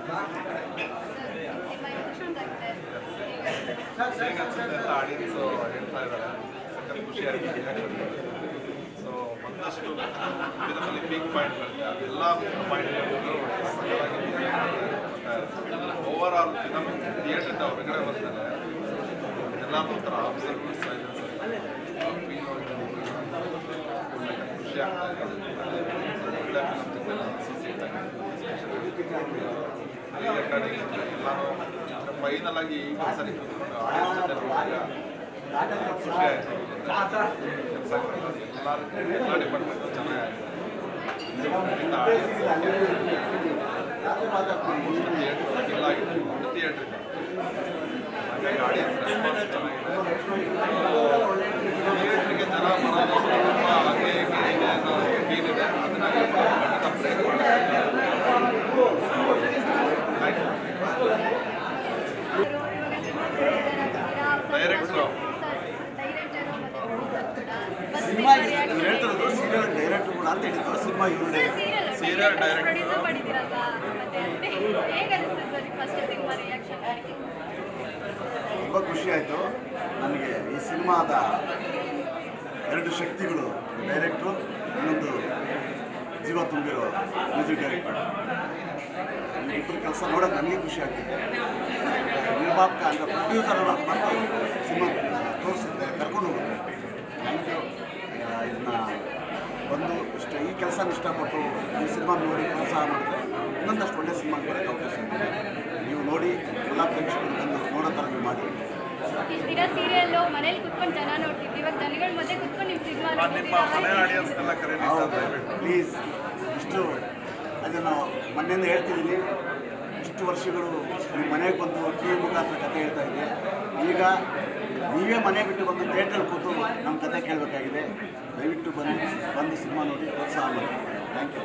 ಹೇಗನ್ಸುತ್ತೆ audience ಹೇಳ್ತಾ ಇದ್ದಾರೆ, ಖುಷಿ ಆಗಿದೆ. ಸೊ ಒಂದಷ್ಟು ಫಿಲಮಲ್ಲಿ ಪೀಕ್ ಪಾಯಿಂಟ್ಗಳಿದೆ, ಅದೆಲ್ಲ ಪಾಯಿಂಟ್ಗಳು ಓವರ್ ಆಲ್ ಫಿಲಮ್ ಥಿಯೇಟ್ರಿಂದ ಹೊರಗಡೆ ಬಂದರೆ ಎಲ್ಲ ಒಂಥರ ಅಬ್ಸರ್ವ್ ಸೈಲೆನ್ಸ್ ಫೀಲ್ ಖುಷಿ ಆಗ್ತಾ ಇದೆ. ಒಳ್ಳೆ ಫಿಲಮ್ ಅಸೋಸಿಯೇಟ್ ಆಗಿದೆ ರೆಕಾರ್ಡಿಂಗ್ ಎಲ್ಲರೂ ಫೈನಲ್ ಆಗಿ ಈಗ ಸರಿ ಆಡಿಯನ್ಸ್ ಜೊತೆ ನೋಡಿದಾಗ ಖುಷಿ ಆಯಿತು. ಕೆಲಸ ಎಲ್ಲ ಡಿಪಾರ್ಟ್ಮೆಂಟು ಚೆನ್ನಾಗಾಗಿದೆ. ಆಲ್ಮೋಸ್ಟ್ ಥಿಯೇಟ್ರ್ ಫಿಲ್ ಆಗಿದೆ, ಥಿಯೇಟ್ರಿಂದ ಹಾಗಾಗಿ ಆಡಿಯನ್ಸ್ ರೆಸ್ಪಾನ್ಸ್ ಚೆನ್ನಾಗಿದೆ. ಥಿಯೇಟ್ರಿಗೆ ಜನ ಬರೋದು ಸ್ವಲ್ಪ ಹಾಗೆ ಹೀಗೆ ಇದೆ ಅನ್ನೋ ಫೀಲ್ ಇದೆ, ಅದನ್ನ ಖಂಡಿತ ಬ್ರೇಕ್ ಮಾಡಿದೆ. ಡೈರೆಕ್ಟ್ರು ಸಿನಿಮಾ ಹೇಳ್ತಿರೋದು ಸೀರಿಯಲ್ ಡೈರೆಕ್ಟರ್ ಕೂಡ ಅಂತ ಹೇಳಿದ್ರು. ಸಿನಿಮಾ ಸೀರಿಯಲ್ ಡೈರೆಕ್ಟ್ರು ತುಂಬ ಖುಷಿ ಆಯಿತು ನನಗೆ. ಈ ಸಿನಿಮಾದ ಎರಡು ಶಕ್ತಿಗಳು, ಡೈರೆಕ್ಟ್ರು, ಇನ್ನೊಂದು ಜೀವ ತುಂಬಿರೋ ಮ್ಯೂಸಿಕ್ ಡೈರೆಕ್ಟರ್. ಇಬ್ಬರು ಕೆಲಸ ನೋಡೋಕೆ ನನಗೆ ಖುಷಿ ಆಗ್ತಿದೆ. ನಿರ್ಮಾಪಕ ಅಂದರೆ ಪ್ರೊಡ್ಯೂಸರ್ ಮತ್ತು ಸಿನಿಮಾ ತೋರಿಸುತ್ತೆ, ಕರ್ಕೊಂಡು ಹೋಗುತ್ತೆ. ಇದನ್ನ ಬಂದು ಈ ಕೆಲಸನ ಇಷ್ಟಪಟ್ಟು ಈ ಸಿನಿಮಾ ನೋಡಿ ಪ್ರೋತ್ಸಾಹ ಮಾಡಿದ್ರೆ ಇನ್ನೊಂದಷ್ಟು ಒಳ್ಳೆ ಸಿನಿಮಾ ಬರೋಕ್ಕೆ ಅವಕಾಶ ಇದೆ. ನೀವು ನೋಡಿ ಎಲ್ಲ ಪ್ರೇಕ್ಷಕರು ಬಂದು ನೋಡೋ ಥರ ನೀವು ಮಾಡಿ. ಸೀರಿಯಲ್ಲು ಮನೇಲಿ ಕುತ್ಕೊಂಡು ಜನ ನೋಡ್ತಿದ್ವಿ, ಇವಾಗ ಜನಗಳ ಮಧ್ಯೆ ಕುತ್ಕೊಂಡು ನಿಮ್ಮ ಸಿನಿಮಾ ಪ್ಲೀಸ್. ಇಷ್ಟು ಅದನ್ನು ಮೊನ್ನೆಯಿಂದ ಹೇಳ್ತಿದ್ದೀನಿ, ಇಷ್ಟು ವರ್ಷಗಳು ನಿಮ್ಮ ಮನೆಗೆ ಬಂದು ಟಿ ವಿ ಮುಖಾಂತರ ಕತೆ ಹೇಳ್ತಾ ಇದ್ದೆ. ಈಗ ನೀವೇ ಮನೆ ಬಿಟ್ಟು ಬಂದು ಥಿಯೇಟ್ರಲ್ಲಿ ಕೂತು ನಮ್ಮ ಕತೆ ಕೇಳಬೇಕಾಗಿದೆ. ದಯವಿಟ್ಟು ಬಂದು ಸಿನಿಮಾ ನೋಡಿ ಪ್ರೋತ್ಸಾಹ ಮಾಡಿ. Thank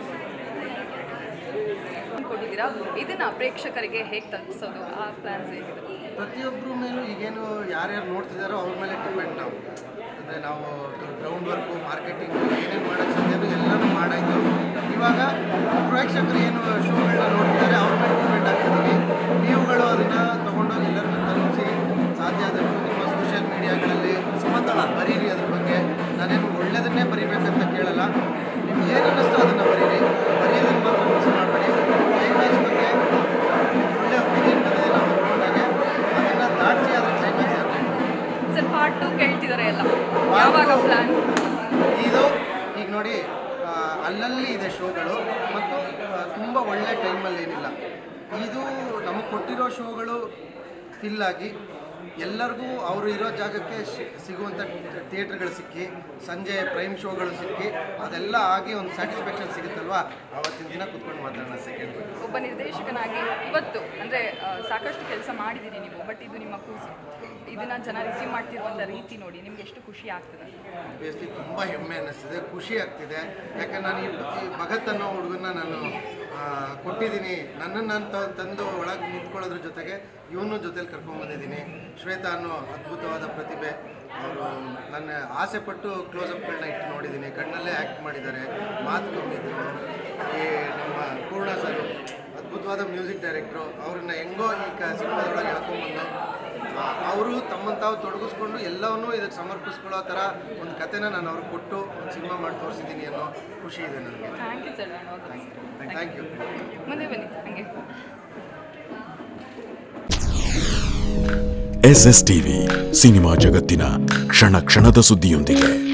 you. ಕೊಟ್ಟಿದ್ದೀರಾ, ಇದನ್ನು ಪ್ರೇಕ್ಷಕರಿಗೆ ಹೇಗೆ ತಲುಪಿಸೋದು, ಆ ಪ್ಲ್ಯಾನ್ಸ್ ಹೇಗಿದೆ? ಪ್ರತಿಯೊಬ್ಬರ ಮೇಲೂ ಈಗೇನು ಯಾರ್ಯಾರು ನೋಡ್ತಿದ್ದಾರೋ ಅವ್ರ ಮೇಲೆ ಡಿಪೆಂಡ್. ನಾವು ಅಂದರೆ ನಾವು ಗ್ರೌಂಡ್ ವರ್ಕು, ಮಾರ್ಕೆಟಿಂಗು ಏನೇನು ಮಾಡೋಕ್ಕೆ ಸಾಧ್ಯನೋ ಎಲ್ಲನೂ ಮಾಡಾಯಿತು. ಇವಾಗ ಪ್ರೇಕ್ಷಕರು ಏನು ಶೋಗಳನ್ನ ನೋಡ್ತಿದ್ದಾರೆ ಅವ್ರ ಮೇಲೆ ಡಿಪೆಂಡ್ ಆಗ್ತಿದ್ದೀವಿ. ನೀವುಗಳು ಅದನ್ನು ತೊಗೊಂಡೋಗಿ ಎಲ್ಲರಿಗೂ ತಲುಪಿಸಿ ಸಾಧ್ಯ ಆದಷ್ಟು ನಿಮ್ಮ ಸೋಷಿಯಲ್ ಮೀಡಿಯಾಗಳಲ್ಲಿ ಸಂಬಂಧನ ಬರೀರಿ. ಅದ್ರ ಬಗ್ಗೆ ನಾನೇನು ಒಳ್ಳೆಯದನ್ನೇ ಬರೀಬೇಕಂತ ಕೇಳಲ್ಲ, ನಿಮ್ಗೆ ಏನು ಅನ್ನಿಸ್ತೋ ಅದನ್ನು ಬರೀರಿ. ಬರೆಯೋದನ್ನು ಮಾತ್ರ ಮಿಸ್ ಮಾಡಬೇಡಿ. ಕ್ಲೈಮ್ಯಾಕ್ಸ್ ಬಗ್ಗೆ ಒಳ್ಳೆ ಒಪಿನಿಯನ್ ಬಂದಿದೆ ನಾವು ನೋಡಿದಾಗೆ, ಅದನ್ನು ದಾಟಿಸಿ ಅದರ ಕ್ಲೈಮ್ಯಾಕ್ಸ್ ಸರ್ ಪಾರ್ಟ್ 2 ಕೇಳ್ತಿದ್ದಾರೆ ಎಲ್ಲ, ಯಾವಾಗ ಪ್ಲ್ಯಾನ್? ಇದು ಈಗ ನೋಡಿ ಅಲ್ಲಲ್ಲಿ ಇದೆ ಶೋಗಳು, ಮತ್ತು ತುಂಬ ಒಳ್ಳೆ ಟೈಮಲ್ಲಿ ಏನಿಲ್ಲ. ಇದು ನಮಗೆ ಕೊಟ್ಟಿರೋ ಶೋಗಳು ಫಿಲ್ ಆಗಿ ಎಲ್ಲರಿಗೂ ಅವರು ಇರೋ ಜಾಗಕ್ಕೆ ಸಿಗುವಂಥ ಥಿಯೇಟ್ರ್ಗಳು ಸಿಕ್ಕಿ, ಸಂಜೆ ಪ್ರೈಮ್ ಶೋಗಳು ಸಿಕ್ಕಿ, ಅದೆಲ್ಲ ಆಗಿ ಒಂದು ಸ್ಯಾಟಿಸ್ಫ್ಯಾಕ್ಷನ್ ಸಿಗುತ್ತಲ್ವಾ, ಆವತ್ತಿನ ದಿನ ಕೂತ್ಕೊಂಡು ಮಾತಾಡೋಣ. ಸೆಕೆಂಡ್ ಒಬ್ಬ ನಿರ್ದೇಶಕನಾಗಿ ಇವತ್ತು ಅಂದರೆ ಸಾಕಷ್ಟು ಕೆಲಸ ಮಾಡಿದ್ದೀರಿ ನೀವು, ಬಟ್ ಇದು ನಿಮ್ಮ ಕೂಸು, ಇದನ್ನು ಜನ ರಿಸೀವ್ ಮಾಡ್ತಿರುವಂಥ ರೀತಿ ನೋಡಿ ನಿಮ್ಗೆ ಎಷ್ಟು ಖುಷಿ ಆಗ್ತದೆ? ಆಬ್ವಿಯಸ್ಲಿ ತುಂಬ ಹೆಮ್ಮೆ ಅನ್ನಿಸ್ತಿದೆ, ಖುಷಿ ಆಗ್ತಿದೆ. ಯಾಕಂದ್ರೆ ನಾನು ಈ ಭಗತ್ ಅನ್ನೋ ಹುಡುಗನ್ನ ನಾನು ಕೊಟ್ಟಿದ್ದೀನಿ. ನನ್ನನ್ನು ನಾನು ತಂದು ಒಳಗೆ ನಿಂತ್ಕೊಳ್ಳೋದ್ರ ಜೊತೆಗೆ ಇವನು ಜೊತೆಲಿ ಕರ್ಕೊಂಡ್ಬಂದಿದ್ದೀನಿ. ಶ್ವೇತಾ ಅನ್ನೋ ಅದ್ಭುತವಾದ ಪ್ರತಿಭೆ, ಅವರು ನನ್ನ ಆಸೆ ಪಟ್ಟು ಕ್ಲೋಸಪ್ಗಳನ್ನ ಇಟ್ಟು ನೋಡಿದ್ದೀನಿ. ಕಣ್ಣಲ್ಲೇ ಆ್ಯಕ್ಟ್ ಮಾಡಿದ್ದಾರೆ, ಮಾತು ಕಮ್ಮಿದ್ರು. ಈ ನಮ್ಮ ಪೂರ್ಣ ಸರ್ ಅದ್ಭುತವಾದ ಮ್ಯೂಸಿಕ್ ಡೈರೆಕ್ಟ್ರು, ಅವ್ರನ್ನ ಹೆಂಗೋ ಈ ಸಿನಿಮಾದೊಳಗೆ ಹೇಳ್ಕೊಂಡ್ಬಂದು ಅವರು ತಮ್ಮನ್ನು ತಾವು ತೊಡಗಿಸ್ಕೊಂಡು ಎಲ್ಲವನ್ನೂ ಇದಕ್ಕೆ ಸಮರ್ಪಿಸ್ಕೊಳ್ಳೋ ಥರ ಒಂದು ಕಥೆನ ನಾನು ಅವ್ರಿಗೆ ಕೊಟ್ಟು ಒಂದು ಸಿನಿಮಾ ಮಾಡಿ ತೋರಿಸಿದ್ದೀನಿ ಅನ್ನೋ ಖುಷಿ ಇದೆ ನನಗೆ. Thank you sir. Thank you. ಮುಂದೆ ಬನ್ನಿ ಹಾಗೆ. SS ಟಿವಿ, ಸಿನಿಮಾ ಜಗತ್ತಿನ ಕ್ಷಣ ಕ್ಷಣದ ಸುದ್ದಿಯೊಂದಿಗೆ.